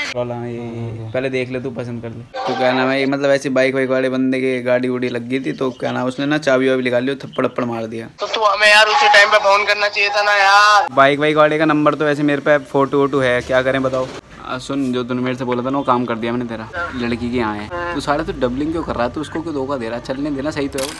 पहले देख ले, तू पसंद कर ले। तो क्या नाम है, मतलब ऐसी बाइक वाइक वाले बंदे की गाड़ी उड़ी लग गई थी, तो क्या नाम उसने ना चाबी वाबी निकाल ली, थप्पड़ थप्पड़ मार दिया। तो तू हमें यार उसी टाइम पे फोन करना चाहिए था ना यार। बाइक वाइक वाले का नंबर तो वैसे मेरे पे फोटो वोटो है, क्या करें बताओ। सुन, जो तूने मेरे से बोला था ना वो काम कर दिया मैंने तेरा। लड़की के यहाँ है तो सारा तो डबलिंग क्यों कर रहा है, तो उसको क्यों धोखा दे रहा है, चलने देना, सही तो है वो।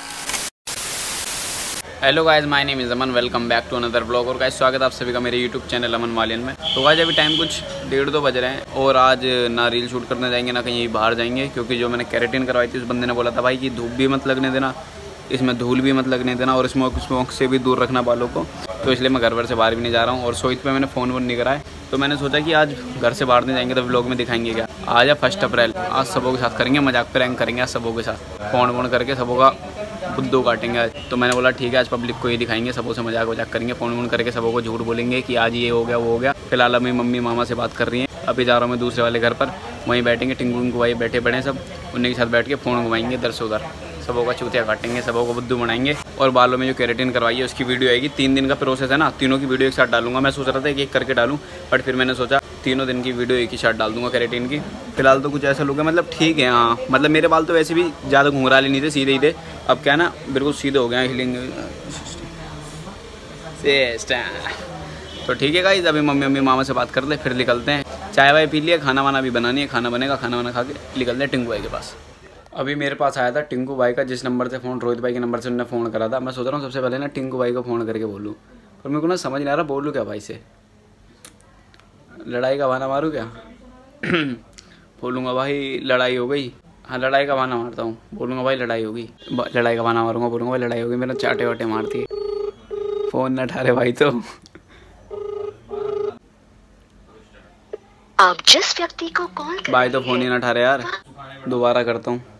Hello guys, my name is Aman, welcome back to another blog. और गाइस स्वागत है आप सभी का मेरे यूट्यूब चैनल अमन मालियन में। तो गाइस अभी टाइम कुछ 1:30-2 बज रहे हैं और आज ना रील शूट करने जाएंगे ना कहीं बाहर जाएंगे, क्योंकि जो मैंने केराटिन करवाई थी उस बंदे ने बोला था भाई कि धूप भी मत लगने देना, इसमें धूल भी मत लगने देना और स्मोक से भी दूर रखना बालों को। तो इसलिए मैं घर से बाहर भी नहीं जा रहा हूँ और सोच पे मैंने फ़ोन वोन नहीं करा है। तो मैंने सोचा कि आज घर से बाहर नहीं जाएंगे तो व्लॉग में दिखाएंगे क्या। आज है 1 अप्रैल, आज सबों के साथ करेंगे मजाक, प्रैंक करेंगे आज सबों के साथ, फ़ोन वोन करके सबों का बुद्धू काटेंगे आज। तो मैंने बोला ठीक है, आज पब्लिक को ये दिखाएंगे, सबों से मजाक वजाक करेंगे, फ़ोन वोन करके सबों को झूठ बोलेंगे कि आज ये हो गया वो हो गया। फिलहाल अभी मम्मी मामा से बात कर रही हैं, अभी जा रहा हूँ मैं दूसरे वाले घर पर, वहीं बैठेंगे, टिंगू विंगू भाई बैठे पड़े हैं सब, उन्हीं के साथ बैठ के फ़ोन घुमाएंगे इधर से उधर, सबों का चूतिया काटेंगे, सबों को बुद्धू बनाएंगे। और बालों में जो केराटिन करवाई है उसकी वीडियो आएगी, 3 दिन का प्रोसेस है ना, तीनों की वीडियो एक साथ डालूंगा। मैं सोच रहा था एक करके डालूं, बट फिर मैंने सोचा तीनों दिन की वीडियो एक ही साथ डाल दूंगा केराटिन की। फिलहाल तो कुछ ऐसा लुक है, मतलब ठीक है। हाँ मतलब मेरे बाल तो वैसे भी ज़्यादा घुंघराले नहीं थे, सीधे ही थे। अब क्या ना बिल्कुल सीधे हो गए, हिलिंग तो ठीक है गाइस, अभी मम्मी मामा से बात कर ले, फिर निकलते हैं। चाय वाय पी लिया, खाना वाना भी बनानी है, खाना बनेगा, खाना वाना खा के निकलते हैं टिंकू भाई के पास। अभी मेरे पास आया था टिंकू भाई का, जिस नंबर से फ़ोन रोहित भाई के नंबर से उन्होंने फ़ोन करा था। मैं सोच रहा हूँ सबसे पहले ना टिंकू भाई को फ़ोन करके बोलूँ, पर मेरे को ना समझ नहीं आ रहा बोलूँ क्या भाई से। लड़ाई का बहाना मारूँ क्या? बोलूँगा भाई लड़ाई हो गई, हाँ लड़ाई का बहाना मारता हूँ, बोलूँगा भाई लड़ाई हो गई, लड़ाई का बहाना मारूँगा, बोलूँगा भाई लड़ाई हो गई, मेरा चाटे वाटे मारती है। फ़ोन न उठा रहे भाई, तो आप जिस व्यक्ति को कॉल कर भाई तो फ़ोन ही ना उठा रहे यार, दोबारा करता हूँ।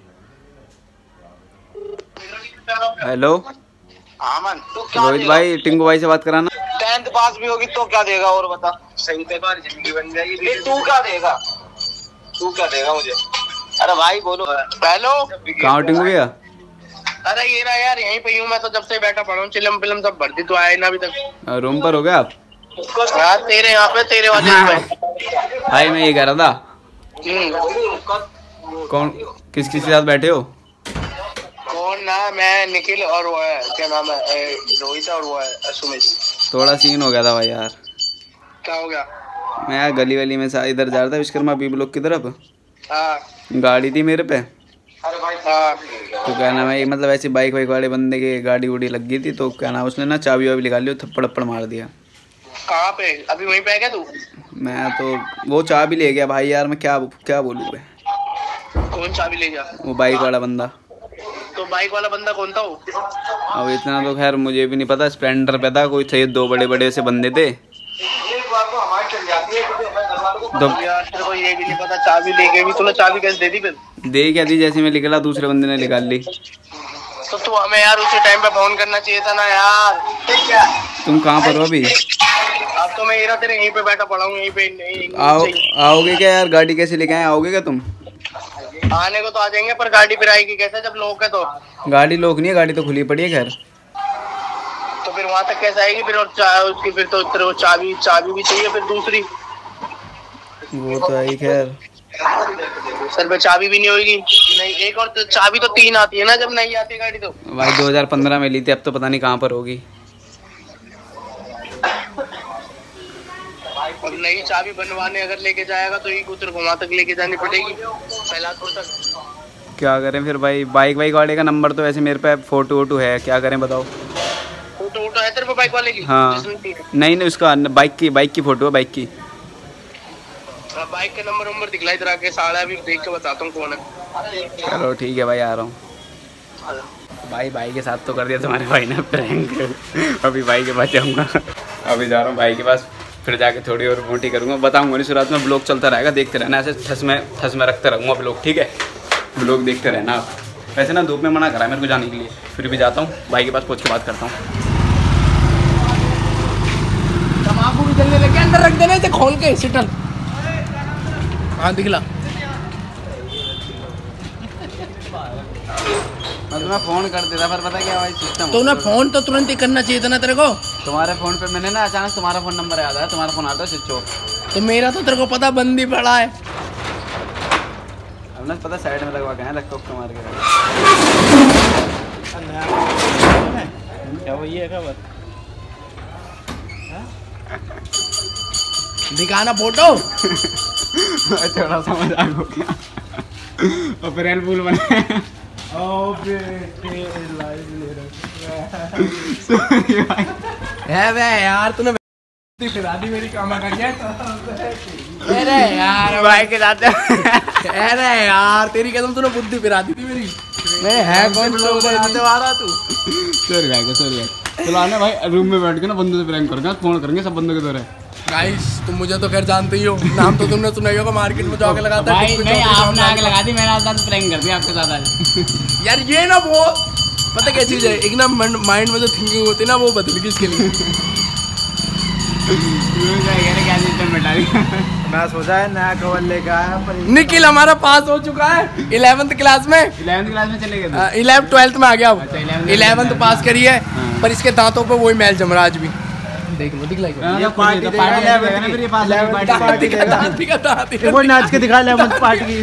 हेलो रोहित भाई, टिंकू भाई से बात कराना। 10th पास भी होगी तो क्या देगा और बता, सही पे जिंदगी बन जाएगी। तू क्या देगा मुझे? अरे भाई बोलो। हेलो कहाँ टिंकू भैया? अरे ये ना यार, यहीं पे हूँ मैं तो, जब से बैठा पड़ा हूँ, चिलम पिलम सब भर दी, तो आए ना अभी तक। रूम पर हो गया आप? यार तेरे यहाँ पे, तेरे वजह से भाई मैं ये कह रहा था, कौन किस के साथ बैठे हो? कौन ना, मैं निखिल और वो है, क्या नाम है, रोहित और वो है सुमित। थोड़ा सीन हो गया था भाई यार। क्या हो गया? मैं यार गली वली में इधर जा रहा था विश्वकर्मा बी ब्लॉक की तरफ, हाँ गाड़ी थी मेरे पे। अरे भाई हाँ। तो क्या नाम है, मतलब ऐसी बाइक वाइक वाले बंदे की गाड़ी उड़ी लग गई थी, तो क्या नाम उसने ना चाबी वाबी निकाल ली, थप्पड़ थप्पड़ मार दिया। कहाँ पे? अभी वहीं पे है क्या तू? मैं तो वो चाबी ले गया भाई यार, मैं क्या बोलूँ। कौन चाबी ले गया? वो बाइक वाला बंदा। तो बाइक वाला बंदा कौन था वो? अब इतना तो खैर मुझे भी नहीं पता, स्प्लेंडर पे था, कोई थे 2 बड़े बड़े से बंदे थे। तो यार तेरे को ये भी नहीं पता, चाबी लेके भी तूने चाबी कैसे दे दी फिर? दे क्या दी, जैसे मैं निकला दूसरे बंदे ने निकाल ली। तो तू हमें यार उसी टाइम पे फोन करना चाहिए था ना यार। तुम कहाँ पर हो अभी? अब तो मैं तेरे यहीं पे बैठा पड़ा हूँ, यहीं पे। आओगे क्या यार, गाड़ी कैसे लेके आए, आओगे क्या तुम? आने को तो आ जाएंगे, पर गाड़ी फिर आएगी कैसे जब लोग है तो? गाड़ी लोग नहीं है, गाड़ी तो खुली पड़ी है खैर। तो फिर वहाँ तक कैसे आएगी फिर? और उसकी फिर तो तेरे को चाबी भी चाहिए फिर दूसरी। वो तो है खैर, सर पे चाबी भी नहीं होगी। नहीं, एक और तो चाबी तो 3 आती है ना जब नहीं आती गाड़ी तो। भाई 2015 में ली थी, अब तो पता नहीं कहाँ पर होगी। अब नई चाबी बनवाने अगर लेके जाएगा तो एक उतर वहाँ तक लेके जानी पड़ेगी, फैलादपुर तक। क्या करें फिर भाई, बाइक वाइक वाले का नंबर तो वैसे मेरे पे फोटो वोटो है, क्या करें बताओ। फोटो है तेरे पे बाइक वाले की? हाँ नहीं उसका बाइक की फोटो है, बाइक की। बाइक का नंबर दिखलाई तरह के साड़ा, अभी देख के बताता हूँ कौन है। चलो ठीक है भाई, आ रहा हूँ। भाई के साथ तो कर दिया तुम्हारे भाई ने प्रैंक। अभी भाई के पास जाऊँगा, अभी जा रहा हूँ भाई के पास, फिर जाके थोड़ी और मोटी करूँगा, बताऊँगा नहीं शुरुआत में। ब्लॉग चलता रहेगा, देखते रहना, ऐसे ठस में रखते रहूँगा ब्लॉग, ठीक है? ब्लॉग देखते रहना आप। वैसे ना धूप में मना करा मेरे को जाने के लिए, फिर भी जाता हूँ भाई के पास, पहुँच के बात करता हूँ। तम्बाकू भी जलने लगे, अंदर रख देना इसे खोल के सिटल। हाँ दिखला। तुम्हें फोन कर देता, पर पता क्या भाई सिस्टम। तो ना फोन तो तुरंत ही करना चाहिए था ना तेरे को। तुम्हारे फोन पे मैंने ना अचानक तुम्हारा फोन नंबर याद आया, तुम्हारा फोन आता है स्विच ऑफ। तो मेरा तो तेरे को पता बंद ही पड़ा है। अब ना पता साइड में लगवा के है लैपटॉप मार के। क्या वही है खबर? दिखाना फोटो। थोड़ा सा मजाक हो गया। अप्रैल फूल बने। है बे यार तूने फिरा दी मेरी कामा का क्या? अरे यार भाई के साथ। अरे यार तेरी कसम तूने बुद्धि फिरा दी थी मेरी। मैं है कौन लोग बनाते आ रहा तू? सॉरी भाई। चलो आना भाई रूम में बैठ के ना बंदों से प्रैंक करेंगे, फोन करेंगे सब बंदों के दौरे। गाइस तुम मुझे तो खैर जानते ही हो, नाम तो तुमने सुना ही होगा, मार्केट में जाके लगाता है। भाई नहीं आपने आग लगा दी, मैंने आज प्रैंक कर दिया आपके साथ आज। यार ये ना वो पता क्या चीज है, एक ना माइंड में जो थिंकिंग होती है ना वो बदल गई इसके लिए। क्या सिस्टम बैठा रही। मैं सोचा है नया कवर लेके आया पर निखिल हमारा पास हो चुका है 11th क्लास में। 11th क्लास में चले गए। 11th 12th में आ गया। अच्छा, 11th तो पास करी है पर इसके दांतों पे वही मैल जम रहा आज भी। देख लो दिख ये पार्टी देगा, वो नाच के दिखा ले पार्टी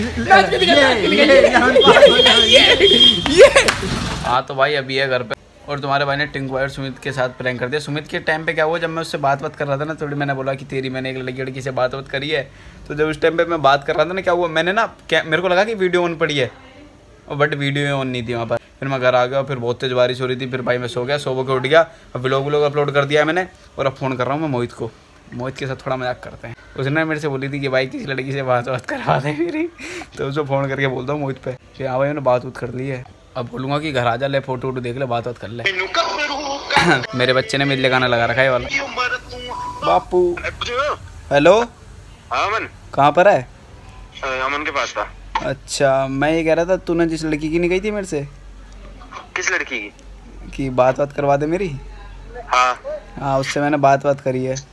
ये। हाँ तो भाई अभी है घर पे और तुम्हारे भाई ने टिंकू और सुमित के साथ प्रैंक कर दिया। सुमित के टाइम पे क्या हुआ, जब मैं उससे बात कर रहा था ना, थोड़ी मैंने बोला कि तेरी मैंने एक लड़की से बात करी है, तो जब उस टाइम पे मैं बात कर रहा था ना, क्या हुआ मैंने ना मेरे को लगा कि वीडियो ऑन पड़ी है और बट वीडियो ऑन नहीं थी वहाँ पर। फिर मैं घर आ गया, फिर बहुत तेज बारिश हो रही थी, फिर भाई मैं सो गया, सो के उठ गया। अब व्लॉग अपलोड कर दिया मैंने और अब फ़ोन कर रहा हूँ मैं मोहित को। मोहित के साथ थोड़ा मजाक करते हैं। उसने मेरे से बोली थी कि भाई किसी लड़की से बात करवा दे मेरी, तो उसको फ़ोन करके बोलता हूँ मोहित पे कि हाँ भाई मैंने बात कर ली है। अब बोलूँगा कि घर आ जा, ले फोटो देख ले, बात कर ले। मेरे बच्चे ने मेरे गाना लगा रखा है वाला। बापू हेलो। हाँ अमन कहाँ पर है? अमन के पास था। अच्छा मैं ये कह रहा था तूने जिस लड़की की नहीं कही थी मेरे से, किस लड़की की? कि बात करवा दे मेरी। हाँ उससे मैंने बात करी है।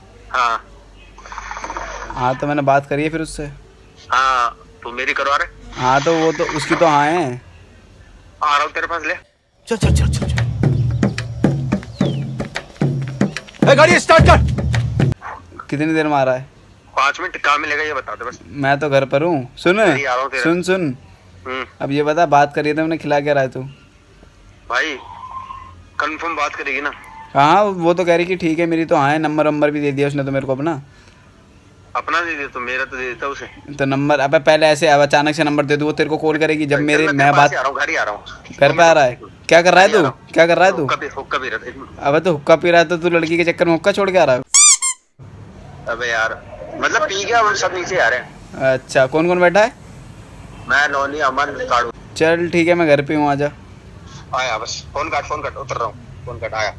हाँ तो मैंने बात करी है फिर उससे। हाँ तो मेरी करवा रहे? हाँ तो वो तो उसकी तो हाँ है। आ रहा हूँ तेरे पास, ले चल चल चल चल गाड़ी स्टार्ट कर। कितनी देर में आ रहा है? 5 मिनट कहाँ मिलेगा ये बता दे बस। मैं तो घर पर हूँ। सुन अब ये बता बात करी तो मैंने खिला क्या रहा है तू? भाई कंफर्म बात करेगी ना? हाँ वो तो कह रही कि ठीक है मेरी तो हाँ है, नंबर भी दे दिया उसने तो मेरे को अपना दे दिया, तो मेरा तो दे देता उसे। तो नंबर अब पहले ऐसे अब अचानक से नंबर दे दूँ, वो तेरे को कॉल करेगी जब मेरे मैं बात। घर ही आ रहा हूँ। घर पे आ रहा है? क्या कर रहा है तू? क्या कर रहा है तू? हुक्का पी रहा था। अबे तो हुक्का पी रहा है तो तू लड़की के चक्कर में हुक्का छोड़ के आ रहा है? अबे यार मतलब पी गया, हम सब नीचे आ रहे हैं। अच्छा कौन कौन बैठा है? मैं, नौनी, अमन, काड़ू। चल ठीक है मैं घर पे हूँ, आजा। आया बस, फोन काट उतर रहा हूँ, फोन काट आया।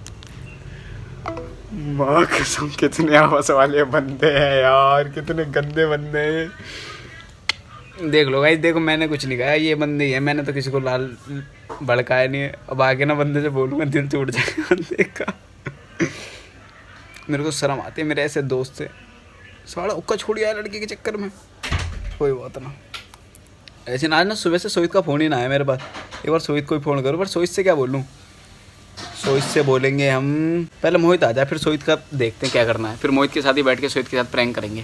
माँ कसम कितने आवाज वाले बंदे हैं यार, कितने गंदे बंदे हैं। देख लो भाई, देखो मैंने कुछ नहीं कहा, ये बंदे ही है, मैंने तो किसी को लाल भड़काया नहीं है। अब आगे ना बंदे से बोलूँगा दिल टूट जाएगा बंदे का। मेरे को शर्म आती है मेरे ऐसे दोस्त से, सारा उक्का छोड़ गया लड़की के चक्कर में। कोई बात ना, ऐसे ना आज ना सुबह से सोहित का फ़ोन ही ना आया मेरे पास। एक बार सोहित को ही फ़ोन करो, पर सोहित से क्या बोलूँ? सोहित से बोलेंगे हम, पहले मोहित आ जाए फिर सोहित का देखते हैं क्या करना है, फिर मोहित के साथ ही बैठ के सोहित के साथ प्रैंक करेंगे।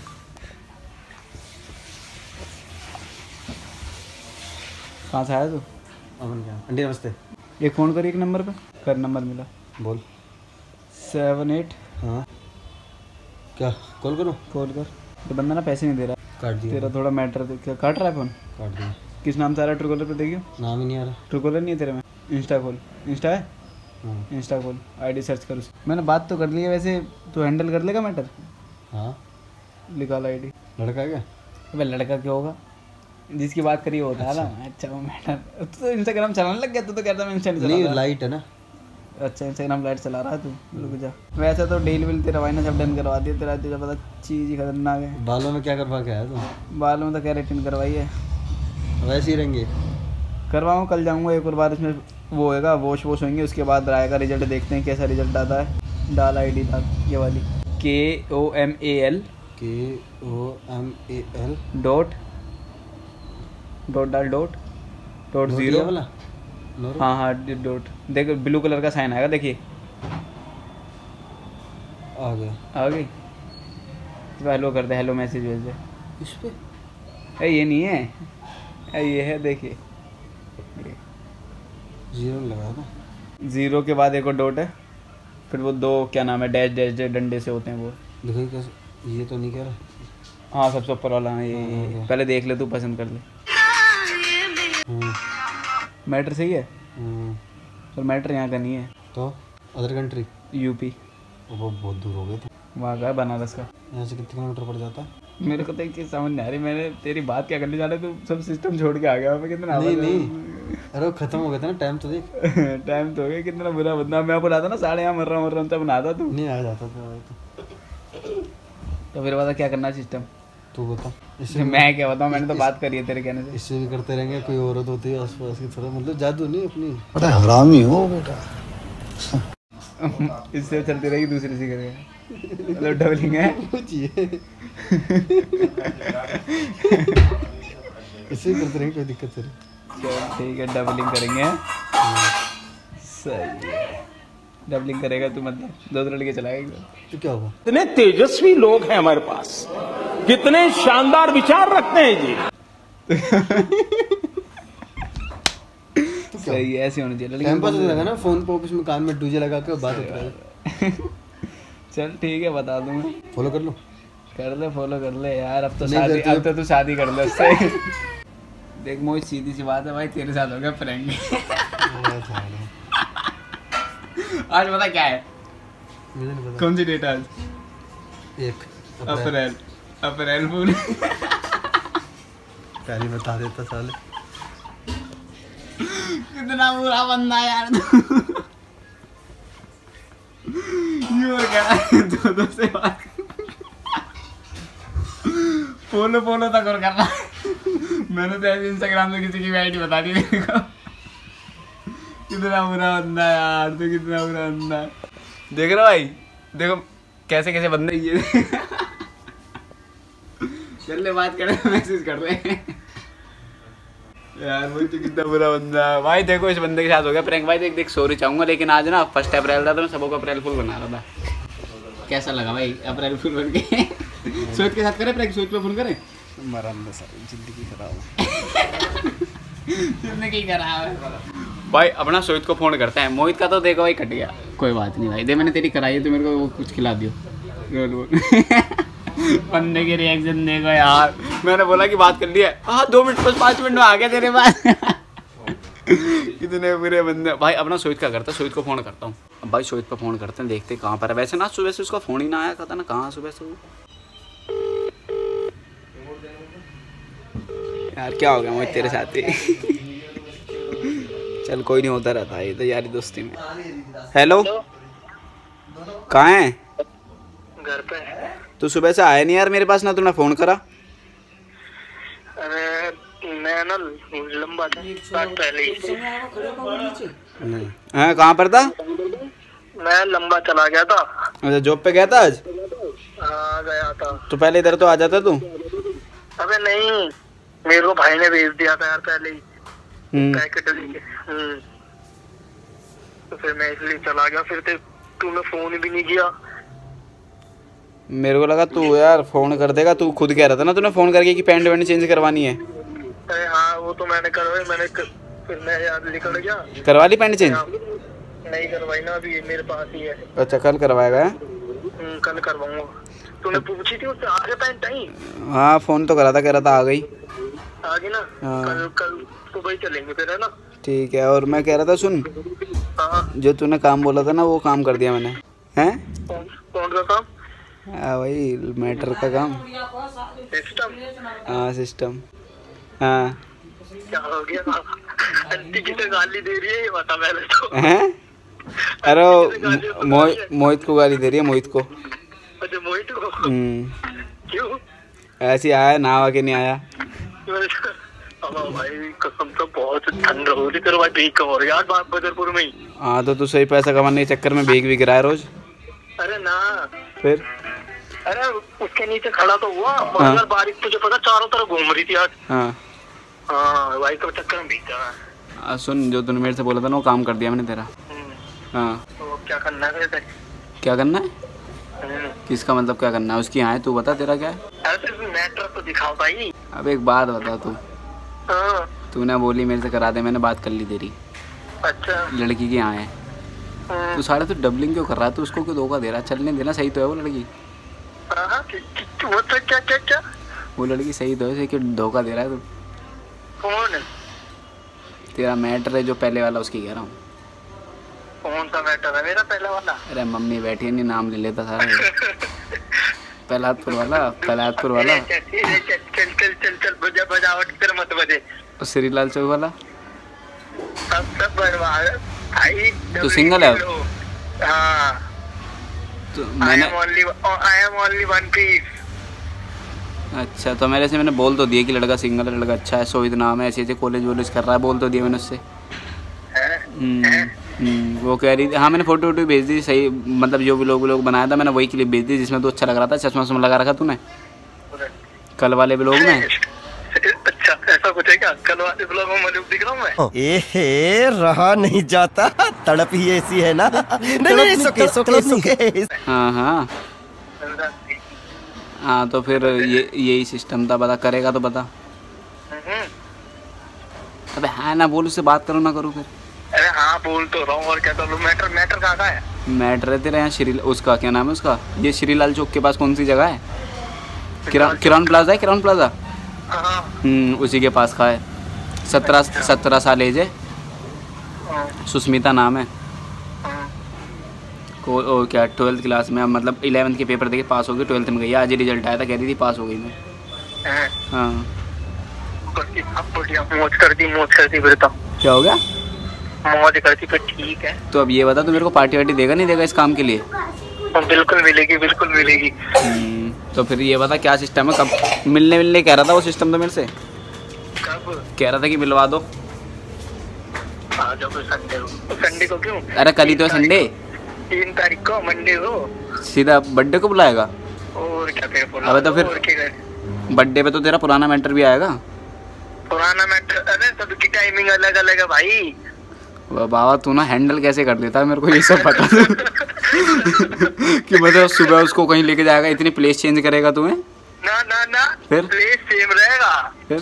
कहाँ से आया तू? अमन क्या आंटी नमस्ते। एक फ़ोन करिए, एक नंबर पे कर, नंबर मिला बोल। 78। हाँ क्या कॉल करूँ? कॉल कर। तो बंदा ना पैसे नहीं दे रहा, काट दिया। तेरा थोड़ा मैटर काट रहा है फ़ोन। काट दिया। किस नाम से आ रहा है? ट्रू कॉलर पे देखियो, नाम ही नहीं आ रहा। ट्रू कॉलर नहीं है तेरे में? इंस्टा खोल, इंस्टा है? हाँ। इंस्टा खोल, आईडी सर्च कर उस। मैंने बात तो कर ली है, वैसे तू हैंडल कर लेगा मैटर? हाँ निकाल आईडी। लड़का है क्या? अबे लड़का क्यों होगा, जिसकी बात करी होता है ना। अच्छा वो मैटर, तो इंस्टाग्राम चलाने लग गया? तू तो कहता मैं इंस्टा नहीं चला। लाइट है ना। अच्छा इंस्टाग्राम लाइट चला रहा है तू, रुक जा। वैसे तो डील विल तेरा भाई ने सब डन करवा दिया, तेरा तुझे पता चीज़ ही खतरनाक है। बालों में क्या करवा के आया तू? बालों में तो केराटिन करवाई है। वैसे ही रहेंगे? करवाऊँ, कल जाऊँगा एक और बार, इसमें वो होएगा वॉश होंगे, उसके बाद आएगा रिजल्ट, देखते हैं कैसा रिजल्ट आता है। डाल आईडी डाल, ये वाली KOMAL डॉट डाल डॉट 0 वाला हाँ हाँ डॉट देखो ब्लू कलर का साइन आएगा देखिए आ गया आ गई तो हेलो कर दे हेलो मैसेज भेज दे इस पे ये नहीं है ये है देखिए 0 लगाया था 0 के बाद एक और डॉट है फिर वो 2 क्या नाम है डैश डैश डंडे से होते हैं वो देखो कैसे ये तो नहीं कह रहा हाँ सबसे ऊपर वाला है ये पहले देख ले तू पसंद कर ले मैटर सही है पर मैटर यहाँ का नहीं है तो अदर कंट्री यूपी वो बहुत दूर हो गया था वहाँ का बनारस का यहाँ से कितने किलोमीटर पड़ जाता है मेरे को तो एक चीज़ समझ नहीं आ रही मैंने तेरी बात क्या करने जा रहा तू सब सिस्टम छोड़ के आ गया मैं कितना नहीं अरे वो खत्म हो गया था ना टाइम तो देख टाइम तो हो गया कितना बुरा बंदा मैं बोला था ना 8:30 मर रहा तब बनाता तू नहीं आ जाता था तो फिर बता क्या करना सिस्टम तू बता इससे मैं क्या बताऊँ मैंने तो बात करी है तेरे कहने से इससे भी करते रहेंगे कोई औरत होती है आसपास की थोड़ा मतलब जादू नहीं अपनी बड़ा हरामी हो बेटा इससे चलती रहेगी दूसरे से करेगा मतलब डबलिंग है इससे करते रहेंगे कोई दिक्कत नहीं चल ठीक है डबलिंग करेंगे सही है डबलिंग करेगा तू मतलब 2 लड़के चलाएगा तो क्या होगा कितने तेजस्वी लोग हैं हमारे पास कितने शानदार विचार रखते हैं जी तो सही है ऐसे होना चाहिए टाइम पास लगा ना फोन पे ऑफिस में कान में डीजे लगा के बात होती है चल ठीक है बता दूँ मैं फॉलो कर लो फॉलो कर ले यार अब तो शादी अब तो तू शादी कर ले उससे देख मोहित सीधी सी बात है भाई तेरे साथ हो गया प्रैंक आज पता क्या है मुझे नहीं पता कौन सी डेट आज 1 अप्रैल फूल पहले बता देता साले कितना बुरा बंदा यार यूं कह रहा है दो से बात फॉलो तक और करना मैंने तो ऐसे इंस्टाग्राम में किसी की आईडी बता दी मेरे को कितना बुरा बंदा यार तो कितना बुरा बंदा देख रहा भाई देखो कैसे कैसे बंदे ये चल ले बात कर मैसेज कर रहे हैं यार वो तो कितना बुरा बंदा भाई देखो इस बंदे के साथ हो गया प्रैंक भाई देख सॉरी चाहूंगा लेकिन आज ना 1 अप्रैल था तो मैं सबको अप्रैल फुल बना रहा था कैसा लगा भाई अप्रैल फुल बन के सोच के साथ करे प्रैंक सोच पे फोन करे मरा अंदर सारी जिंदगी खराब जिंदगी खराब है भाई अपना सोहित को फोन करते हैं मोहित का तो देखो भाई कट गया कोई बात नहीं भाई दे मैंने तेरी कराई है तो मेरे को वो कुछ खिला दियो रोल बंदे के रिएक्शन देखो यार मैंने बोला कि बात कर लिया हाँ 2 मिनट 5 मिनट में आ गया तेरे पास कितने बुरे बंदे भाई अपना सोहित क्या करता है सोहित को फोन करता हूँ अब भाई सोहित पे फोन करते हैं देखते कहाँ पर है वैसे ना सुबह से उसका फोन ही ना आया था ना कहाँ सुबह से यार क्या हो गया मोहित तेरे साथ ही चल कोई नहीं होता रहता है ये तो यारी दोस्ती में हेलो कहाँ है घर पे तू सुबह से आया नहीं यार मेरे पास ना तूने फोन करा अरे मैं ना लंबा था पहले ही हाँ कहाँ पर था मैं लंबा चला गया था अच्छा जॉब पे गया था आज हाँ गया था तो पहले इधर तो आ जाता तू अबे नहीं मेरे को भाई ने भेज दिया था यार पहले ही पैकेट लेके तो फिर मैं इसलिए चला गया फिर तूने फोन भी नहीं किया मेरे को लगा तू यार फोन कर देगा तू खुद कह रहा था ना तूने फोन करके कि पैंट वैंट चेंज करवानी है अरे हाँ वो तो मैंने करवाई फिर मैं यार निकल गया करवा ली पैंट चेंज नहीं करवाई ना अभी मेरे पास ही है अच्छा कल करवाएगा कल करवाऊंगा तूने पूछी थी उससे आगे पैंट आई हाँ फोन तो करा था कह रहा था आ गई आगे ना कल सुबह ही चलेंगे फिर है ना ठीक है और मैं कह रहा था सुन हाँ जो तूने काम बोला था ना वो काम कर दिया मैंने हैं कौन सा काम हाँ वही मैटर का काम सिस्टम हाँ सिस्टम हाँ क्या हो गया आंटी किसे गाली दे रही है ये बता पहले तो हैं अरे मोहित को गाली दे रही है मोहित को अच्छा मोहित को क्यों ऐसे आया ना आके नहीं आया अब भाई कसम से बहुत ठंड हो रही तेरे भाई भीग कम हो रही यार बदरपुर में ही हाँ तो तू सही पैसा कमाने के चक्कर में भीग भी गिरा है रोज अरे ना फिर अरे उसके नीचे खड़ा तो हुआ मगर बारिश तुझे पता चारों तरफ घूम रही थी आज हाँ हाँ भाई तो चक्कर में भीग जाना सुन, जो तूने मेरे से बोला था ना वो काम कर दिया मैंने तेरा। हाँ, तो क्या करना है? क्या करना है? किसका मतलब क्या करना है? उसकी यहाँ है, तू बता तेरा क्या है? अरे मैटर तो दिखाओ भाई। अब एक बात बता तू, तूने बोली मेरे से करा दे, मैंने बात कर ली तेरी। अच्छा। लड़की की यहाँ है, तू सारा तो डबलिंग क्यों कर रहा है? तू उसको क्यों धोखा दे रहा है? चलने देना, सही तो है वो लड़की। वो तो क्या वो लड़की सही तो है, क्यों धोखा दे रहा है तू? कौन? तेरा मैटर है जो पहले वाला, उसकी कह रहा हूँ। कौन सा मैटर है मेरा पहला वाला? अरे मम्मी बैठी नहीं, नाम ले लेता सारा। पहलादपुर वाला, पहलादपुर वाला। चल चल चल चल चल बजावट कर मत बजे। और श्रीलाल चौक वाला सब बर्बाद भाई। तो सिंगल है? हाँ, तो मैंने I am only one piece। अच्छा, तो मैंने बोल तो दिया कि लड़का सिंगल है, लड़का अच्छा है, सोहित नाम है, ऐसे ऐसे कॉलेज वॉलेज कर रहा है, बोल तो दिया मैंने उससे। वो कह रही थी, हाँ मैंने फोटो वोटो भेज दी, सही मतलब जो भी लोग बनाया था मैंने वही क्लिप भेज दी जिसमें तो अच्छा लग रहा था। चश्मा वश्मा लगा रखा तूने कल वाले ब्लॉग में। अच्छा, ऐसा कुछ है क्या? कल वाले ब्लॉग में मौजूद दिख रहा हूँ मैं? ए रहा नहीं जाता, तड़प ही ऐसी है ना। नहीं, सोके। हाँ, तो फिर यही सिस्टम था। बता, करेगा तो बता। अबे हाँ ना बोल, उससे बात करो ना करो फिर। अरे हाँ बोल तो रहा हूँ, और क्या करूँ? मैटर कहाँ का है? मैटर है तेरा यहाँ श्री, उसका क्या नाम है उसका, ये श्रीलाल चौक के पास कौन सी जगह है? किरान प्लाजा है, किरान प्लाजा। उसी के पास का है। 17 साल एज है, सुष्मिता नाम है। को क्या 12th क्लास में, मतलब 11th के पेपर देके पास हो गई, 12th में गई। आज ही रिजल्ट आया था, कह रही थी पास हो गई मैं। हाँ, मौज कर दी फिर तो। क्या हो गया? मौज करती फिर ठीक है। तो अब ये बता, तू मेरे को पार्टी वार्टी देगा नहीं देगा इस काम के लिए? बिल्कुल मिलेगी, बिल्कुल मिलेगी। तो फिर ये बता क्या सिस्टम है? कब मिलने कह रहा था वो सिस्टम तो मेरे से? कब कह रहा था कि मिलवा दो। आ जाओ संडे को। संडे को क्यों? अरे कल ही तो संडे, 3 तारीख को, मंडे को। सीधा बर्थडे को बुलाएगा? और क्या फिर? अबे तो फिर बर्थडे पे तो तेरा पुराना मैटर भी आएगा। पुराना मैटर? अरे सबकी टाइमिंग अलग अलग है भाई। बाबा तू ना हैंडल कैसे कर देता है, मेरे को ये सब पता कि मतलब सुबह उसको कहीं लेके जाएगा, इतनी प्लेस चेंज करेगा तुम्हें? ना फिर प्लेस सेम रहेगा। फिर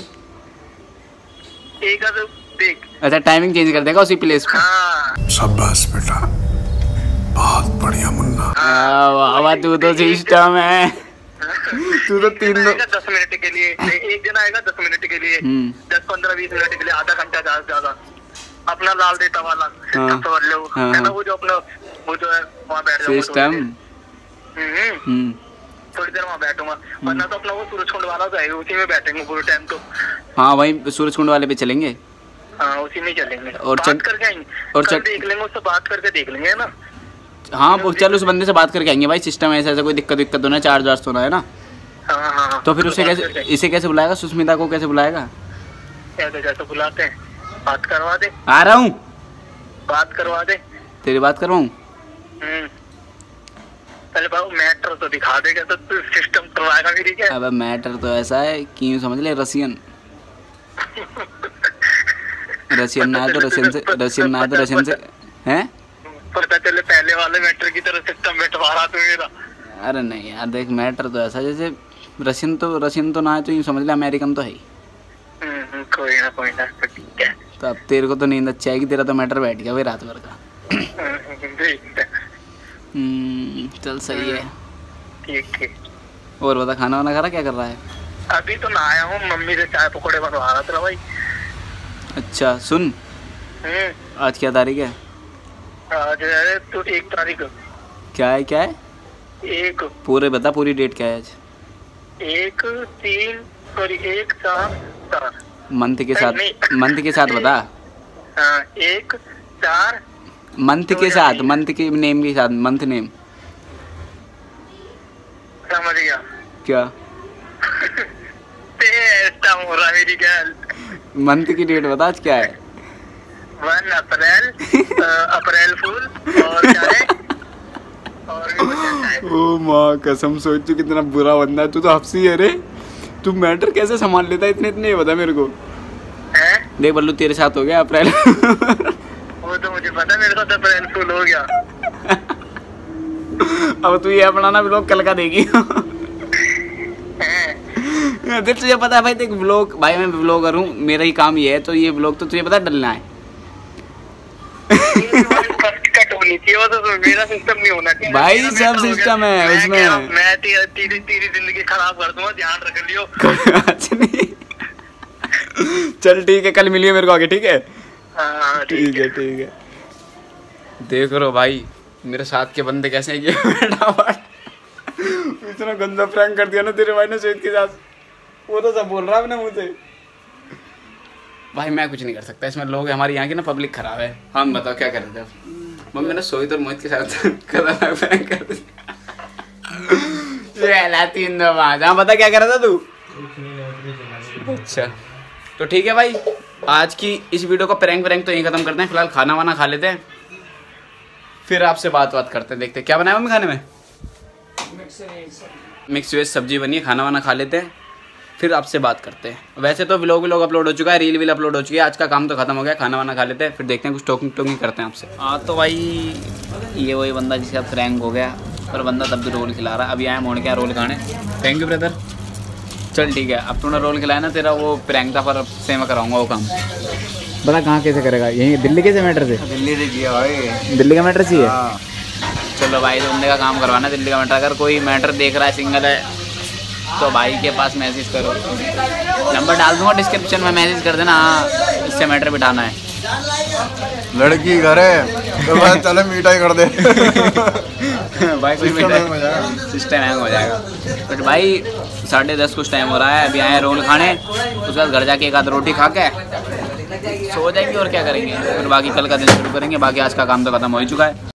एक देख, अच्छा टाइमिंग चेंज कर देगा उसी प्लेस पे? हाँ। शाबाश बेटा, बहुत बढ़िया मुन्ना। बाबा तू तो सिस्टम है। तू तो 10 मिनट के लिए, एक दिन आएगा 10 मिनट के लिए, 10-15-20 मिनट के लिए, आधा घंटा ज्यादा अपना लाल देता वाला है ना, वो जो अपना वो जो है वहाँ बैठ जाऊंगा सिस्टम। थोड़ी देर वहाँ बैठूंगा, वरना तो अपना वो सूरज कुंड वाला तो है, उसी में बैठेंगे पूरे टाइम तो। हाँ वही सूरज कुंड वाले पे चलेंगे। हाँ उसी में चलेंगे और बात करके आएंगे, और देख लेंगे उससे, बात करके देख लेंगे है ना। हाँ वो चल उस बंदे से बात करके आएंगे भाई। सिस्टम ऐसा कोई दिक्कत होना है, चार्ज वार्ज होना है ना। हाँ। तो फिर उसे कैसे, इसे कैसे बुलाएगा? सुष्मिता को कैसे बुलाएगा? कैसे बुलाते हैं? बात करवा दे। आ रहा हूँ, बात करवा दे। तेरी बात करवाऊँ? पहले बाबू मैटर तो दिखा देगा, तो तू सिस्टम करवाएगा मेरी क्या? अब मैटर तो ऐसा है कि यूँ समझ ले, रशियन ना है तो रशियन से हैं? पता चले पहले वाले मैटर की तरह सिस्टम बैठवा रहा तू मेरा। अरे नहीं यार देख, मैटर तो ऐसा जैसे रशियन तो ना है तो यूँ समझ ले अमेरिकन तो है ही। कोई ना तो ठीक है। तो अब तेरे को तो नींद अच्छी आएगी, तेरा तो मैटर बैठ गया भाई रात भर का। चल सही है। ठीक। और बता, खाना वाना खा रहा, क्या कर रहा है? अभी तो ना आया हूँ, मम्मी से चाय पकौड़े बनवा रहा था भाई। अच्छा सुन, आज क्या तारीख है? आज है तो 1 तारीख। क्या है? 1 पूरे बता, पूरी डेट क्या है आज? 1/3/1/4 मंथ के साथ बता। 1/4 मंथ के साथ, मंथ के नेम के साथ, मंथ नेम समझ गया क्या? हो रहा मेरी गैल। मंथ की डेट बता आज क्या है? 1 अप्रैल फूल, और क्या है? और भी कुछ है। ओ माँ कसम, सोच तू कितना बुरा बंदा है, तू तो हफ्सी है रे। तू मैटर कैसे संभाल लेता है इतने ये बता मेरे को। है देख बल्लू तेरे साथ हो गया अप्रैल। वो तो मुझे पता, मेरे साथ अप्रैल फूल हो गया। अब तू ये अपना व्लॉग कल का देगी। देख तुझे पता है भाई, देख व्लॉग भाई मैं व्लॉगर हूँ, मेरा ही काम ये है, तो ये व्लॉग तो तुझे पता डलना है। वो तो मेरा सिस्टम नहीं होना चाहिए भाई, सब सिस्टम है उसमें। मैं तेरी जिंदगी खराब कर दूंगा, ध्यान रख लियो। अच्छा नहीं, चल ठीक है, कल मिलिए मेरे को आगे, ठीक है? हाँ ठीक है ठीक है। देख रो भाई मेरे साथ के बंदे कैसे हैं, ये इतना गंदा प्रैंक कर दिया ना तेरे भाई ने श्वेत के साथ। वो तो सब बोल रहा है अपने मुँह से। भाई मैं कुछ नहीं कर सकता इसमें, लोग हमारे यहाँ की ना पब्लिक खराब है। हम बताओ क्या कर रहे थे? मम्मी ने सोई तो मोहित के साथ प्रैंक कर दिया। तीन दो बात। हाँ बता क्या कर रहा था तू? अच्छा तो ठीक है भाई, आज की इस वीडियो का प्रैंक तो यहीं खत्म करते हैं। फिलहाल खाना वाना खा लेते हैं, फिर आपसे बात करते हैं। देखते हैं क्या बनाया मम्मी खाने में। मिक्स वेज सब्जी बनी है, खाना वाना खा लेते हैं, फिर आपसे बात करते हैं। वैसे तो व्लॉग अपलोड हो चुका है, रील अपलोड हो चुकी है। आज का काम तो खत्म हो गया, खाना वाना खा लेते हैं, फिर देखते हैं कुछ टॉकिंग करते हैं आपसे। हाँ तो भाई ये वही बंदा जिसका प्रैंक हो गया, पर बंदा तब भी रोल खिला रहा है। अभी आया मोड़ के रोल खाने। Thank you brother. चल ठीक है, अब तूने रोल खिलाया ना, तेरा वो प्रैंक था, पर अब से मैं कराऊंगा वो काम। बता कहाँ कैसे करेगा? यहीं दिल्ली के मैटर से? दिल्ली से किया भाई, दिल्ली का मैटर चाहिए। चलो भाई, तो बंदे का काम करवाना दिल्ली का मैटर। अगर कोई मैटर देख रहा है, सिंगल है, तो भाई के पास मैसेज करो, नंबर डाल दूंगा डिस्क्रिप्शन में, मैसेज कर देना। हाँ इससे मैटर बिठाना है। लड़की घर है तो भाई चले मिठाई कर दे। भाई कोई सिस्टम हैंग हो जाएगा। बट भाई 10:30 कुछ टाइम हो रहा है, अभी आए रोल खाने, उसके बाद घर जाके एक आध रोटी खा के सो जाएंगे और क्या करेंगे। फिर बाकी कल का दिन शुरू करेंगे। बाकी आज का काम तो खत्म हो ही चुका है।